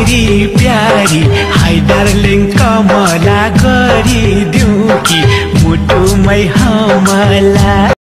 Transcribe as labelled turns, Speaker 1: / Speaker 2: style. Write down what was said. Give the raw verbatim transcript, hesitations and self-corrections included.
Speaker 1: मेरी प्यारी hi darling Kamala गरिदिऊ कि मुटुमै हमला।